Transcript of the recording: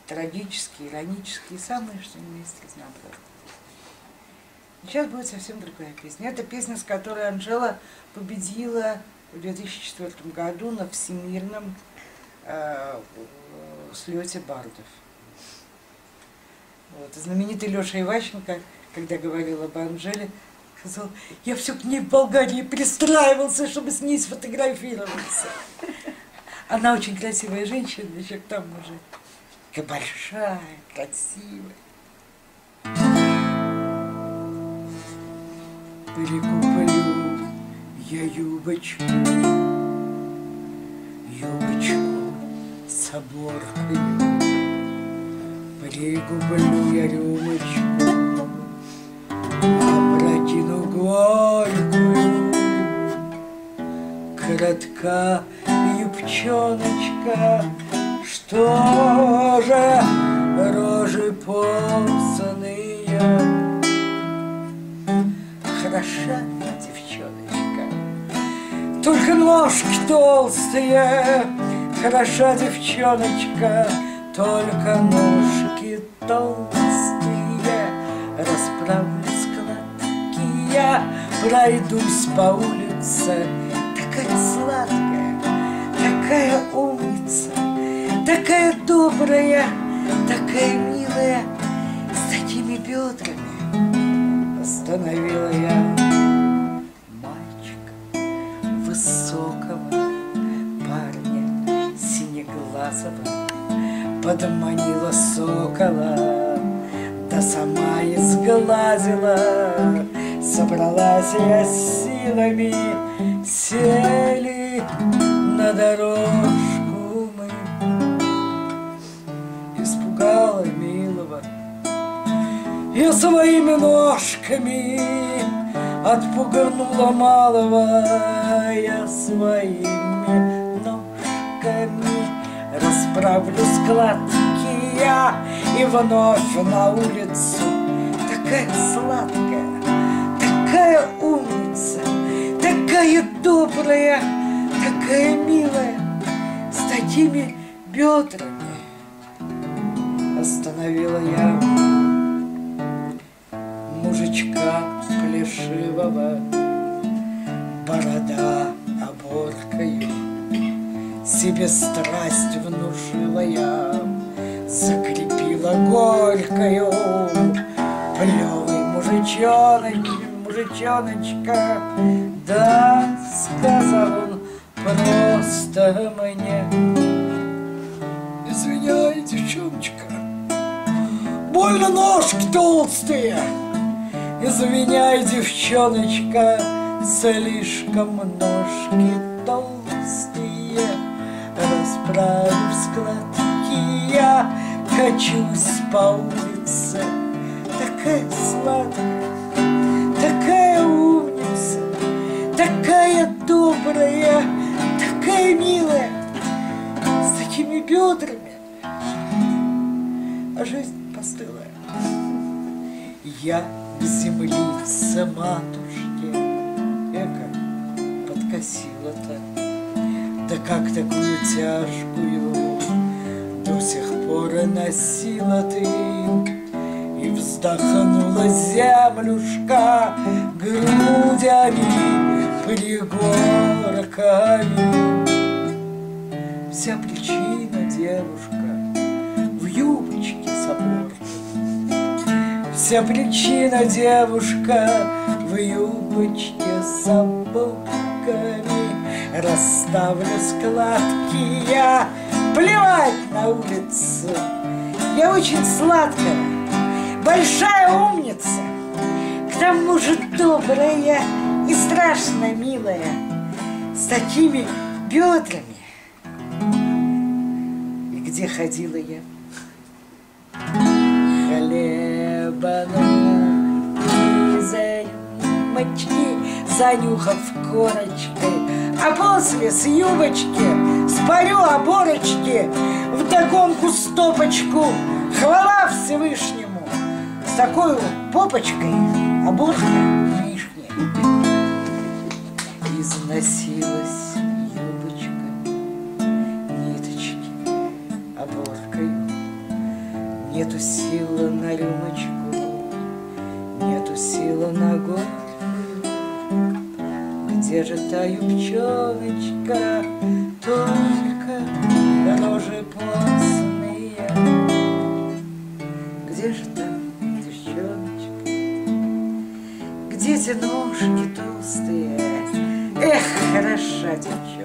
трагические, иронические, самые что ни есть разнообразные. Сейчас будет совсем другая песня. Это песня, с которой Анжела победила в 2004 году на всемирном слете бардов. Вот. Знаменитый Леша Иващенко, когда говорил об Анжеле, сказал: я все к ней в Болгарии пристраивался, чтобы с ней сфотографироваться. Она очень красивая женщина, еще к тому же. Такая большая, красивая. Прикуплю я юбочку с оборкой. Прикуплю я рюмочку, опрокину горькую. Коротка юбчоночка, что же рожи посаные. Хороша девчоночка, только ножки толстые. Хороша девчоночка, только ножки толстые. Расправлю складки, я пройдусь по улице. Такая сладкая, такая умница, такая добрая, такая милая, с такими бедрами. Остановила я мальчика, высокого парня, синеглазого, подманила сокола, да сама изглазила. Собралась я с силами, сели на дорожку мы. Испугала милого я своими ножками, отпугнула малого я своими ножками. Расправлю складки я и вновь на улицу. Такая сладкая, такая умница, такая добрая, такая милая, с такими бедрами. Остановила я мужичка плешивого, борода оборкою, себе страсть внушила я, закрепила горькою. Плевый мужичоночка, да, сказал он просто мне: извиняй, девчоночка, больно ножки толстые. Извиняй, девчоночка, слишком ножки толстые. Расправив складки, я качусь по улице. Такая сладкая, такая умница, такая добрая, такая милая, с такими бедрами, а жизнь постылая. Я к землице матушке эко подкосила-то, да как такую тяжкую до сих пор носила ты. И вздохнула землюшка грудями, пригорками. Вся причина, девушка, в юбочке с оборкой. Вся причина, девушка, в юбочке с оборками. Расставлю складки я, плевать на улицу. Я очень сладкая, большая умница, к тому же добрая и страшно милая, с такими бедрами. И где ходила я? Хлеба на изюмочки, занюхав корочкой, а после с юбочки спарю оборочки, вдогонку стопочку, хвала Всевышнему. С такой попочкой оборка лишняя. Износилась юбочка, ниточки оборкой. Нету силы на рюмочку, нету силы на горькую. Где же та юбчоночка, только рожи постные? Где же та девчоночка, где те ножки толстые? Эх, хороша девчонка.